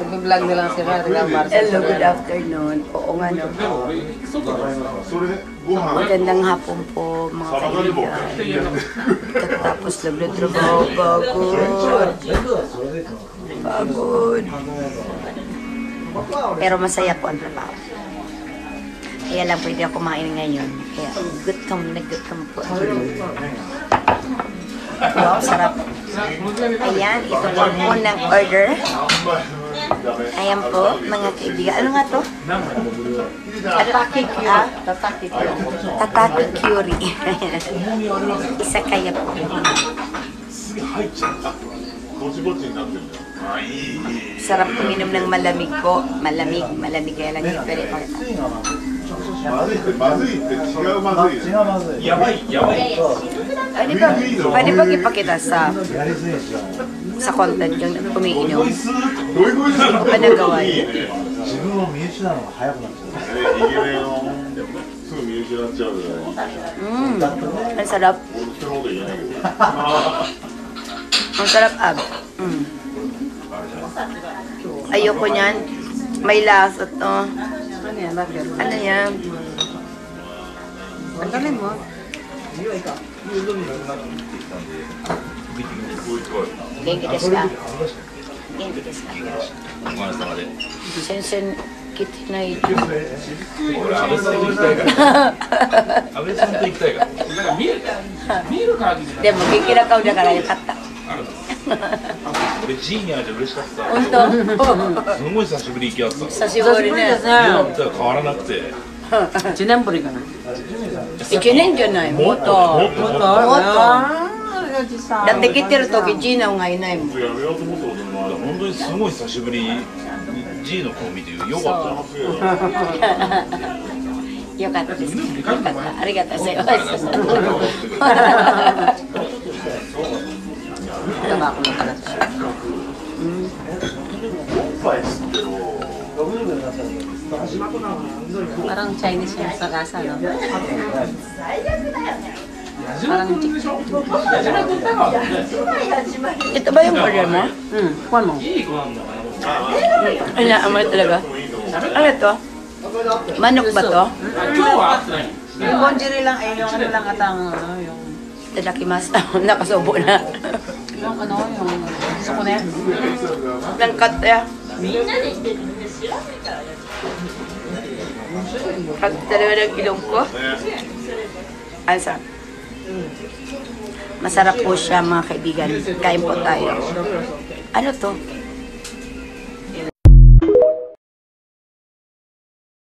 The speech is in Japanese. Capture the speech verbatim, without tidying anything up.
Nag-vlog na lang si Rarga Marcia. Hello, good afternoon. Oo nga no. Magandang hapon po mga kaibigan. Tapos naglatrabaho, pagod. Pagod. Pero masaya po ang trabaho. Kaya lang pwede ako kumain ngayon. Kaya gutom na gutom po. Wow, sarap. Ayan, ito lang po ng order. Ayan po, mga kaibigan. Ano nga to? Tataki Curry. Ah, Tataki Curry. Tataki Curry. Isa kaya po. Sarap uminom ng malamig po. Malamig, malamig kaya lang yung pwede pang... Pwede ba, pwede ba ipakita sa sa content yung umiinom? Ano ba nagawa niyo? Mmm, ang sarap. Ang sarap, ab. Mm. Ayoko niyan. May lasa to. Ano yan? Bakit? Ano yan? Ang galing mo. Genki desu ka? Genki desu ka? Sensen kite nai. 俺、安倍さんと行きたいから。安倍さんと行きたいから。だから見える、見える感じで。 でも激ら顔だからよかった。 俺、ジーニャーで嬉しかった。 本当？ すごい久しぶりに行き合った。 久しぶりね。 今とは変わらなくて。 一年ぶりかな。 一年じゃない。もっと。もっと。もっと。だって来てる時ジーナがいないもん。 本当にすごい久しぶりに G の顔見てよかった。 よかったです。よかった。ありがとうございます。 Tabako na pala siya. Parang Chinese yung sa lasa, no? Parang ito ba yung order mo? Hmm, kuhan mo. Ano, amoy talaga? Ano ito? Manok ba to? Yung bonjiri lang, eh, yung ano lang atang, ano, yung... Tadakimasu. Nakasubo na. Yung ano, yung sukune. Nangkat ya. Kat talaga ng ilong ko. Asa. Masarap po siya mga kaibigan. Kain po tayo. Ano to?